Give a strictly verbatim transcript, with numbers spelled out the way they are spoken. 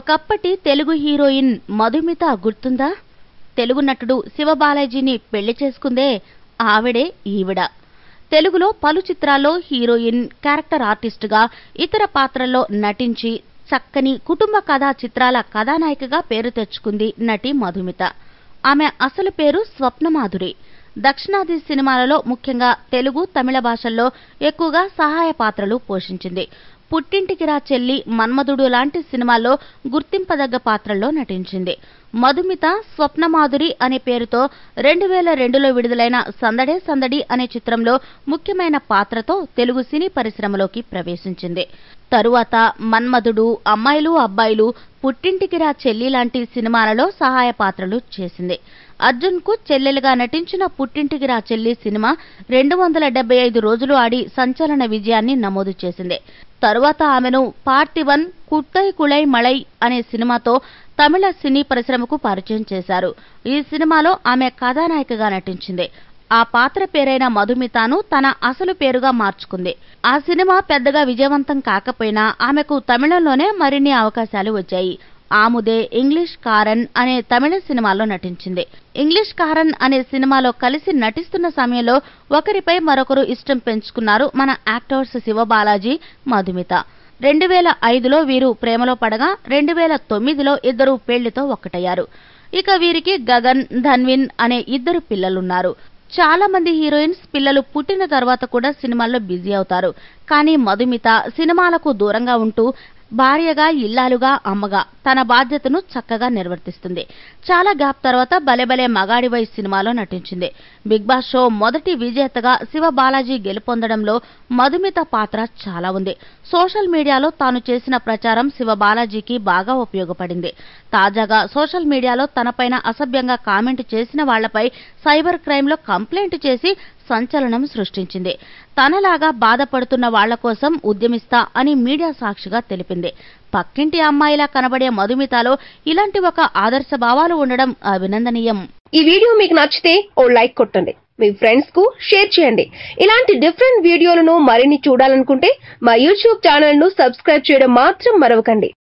ఒకప్పటి తెలుగు హీరోయిన్ మధుమిత గుర్తుందా? తెలుగు నటుడు శివబాలాజీని పెళ్లి చేసుకుందే ఆవిడే ఈవిడ. తెలుగులో పలు చిత్రాల్లో హీరోయిన్, క్యారెక్టర్ ఆర్టిస్టుగా, ఇతర పాత్రల్లో నటించి చక్కని కుటుంబ కథా చిత్రాల కథానాయికగా పేరు తెచ్చుకుంది నటి మధుమిత. ఆమె అసలు పేరు స్వప్నమాధురి. దక్షిణాది సినిమాలలో ముఖ్యంగా తెలుగు, తమిళ భాషల్లో ఎక్కువగా సహాయ పాత్రలు పోషించింది. పుట్టింటికి రా చెల్లి, మన్మధుడు లాంటి సినిమాల్లో గుర్తింపదగ్గ పాత్రల్లో నటించింది. మధుమిత స్వప్నమాధురి అనే పేరుతో రెండు వేల రెండులో విడుదలైన సందడే సందడి అనే చిత్రంలో ముఖ్యమైన పాత్రతో తెలుగు సినీ పరిశ్రమలోకి ప్రవేశించింది. తరువాత మన్మధుడు, అమ్మాయిలు అబ్బాయిలు, పుట్టింటికి రా చెల్లి లాంటి సినిమాలలో సహాయ పాత్రలు చేసింది. అర్జున్ కు చెల్లెలుగా నటించిన పుట్టింటికి రా చెల్లి సినిమా రెండు వందల డెబ్బై ఐదు రోజులు ఆడి సంచలన విజయాన్ని నమోదు చేసింది. తరువాత ఆమెను పార్థివన్, కుట్టై కుళై మళై అనే సినిమాతో తమిళ సినీ పరిశ్రమకు పరిచయం చేశారు. ఈ సినిమాలో ఆమె కథానాయికగా నటించింది. ఆ పాత్ర పేరైన మధుమితను తన అసలు పేరుగా మార్చుకుంది. ఆ సినిమా పెద్దగా విజయవంతం కాకపోయినా ఆమెకు తమిళంలోనే మరిన్ని అవకాశాలు వచ్చాయి. ఆముదే ఇంగ్లీష్ కారన్ అనే తమిళ సినిమాలో నటించింది. ఇంగ్లీష్ కారన్ అనే సినిమాలో కలిసి నటిస్తున్న సమయంలో ఒకరిపై మరొకరు ఇష్టం పెంచుకున్నారు మన యాక్టర్స్ శివబాలాజీ, మధుమిత. రెండు వేల ఐదులో వీరు ప్రేమలో పడగా రెండు వేల తొమ్మిదిలో ఇద్దరు పెళ్లితో ఒక్కటయ్యారు. ఇక వీరికి గగన్, ధన్విన్ అనే ఇద్దరు పిల్లలున్నారు. చాలా మంది హీరోయిన్స్ పిల్లలు పుట్టిన తర్వాత కూడా సినిమాల్లో బిజీ అవుతారు. కానీ మధుమిత సినిమాలకు దూరంగా ఉంటూ భార్యగా, ఇల్లాలుగా, అమ్మగా తన బాధ్యతను చక్కగా నిర్వర్తిస్తుంది. చాలా గ్యాప్ తర్వాత భలే మగాడివై సినిమాలో నటించింది. బిగ్ బాస్ షో మొదటి విజేతగా శివబాలాజీ గెలుపొందడంలో మధుమిత పాత్ర చాలా ఉంది. సోషల్ మీడియాలో తాను చేసిన ప్రచారం శివబాలాజీకి బాగా ఉపయోగపడింది. తాజాగా సోషల్ మీడియాలో తనపైన అసభ్యంగా కామెంట్ చేసిన వాళ్లపై సైబర్ క్రైమ్ లో కంప్లైంట్ చేసి సంచలనం సృష్టించింది. తనలాగా బాధపడుతున్న వాళ్ల కోసం ఉద్యమిస్తా అని మీడియా సాక్షిగా తెలిపింది. పక్కింటి అమ్మాయిలా కనబడే మధుమితలో ఇలాంటి ఒక ఆదర్శ భావాలు ఉండడం అభినందనీయం. ఈ వీడియో మీకు నచ్చితే ఓ లైక్ కొట్టండి, మీ ఫ్రెండ్స్ కు షేర్ చేయండి. ఇలాంటి డిఫరెంట్ వీడియోలను మరిన్ని చూడాలనుకుంటే మా యూట్యూబ్ ఛానల్ ను సబ్స్క్రైబ్ చేయడం మాత్రం మరవకండి.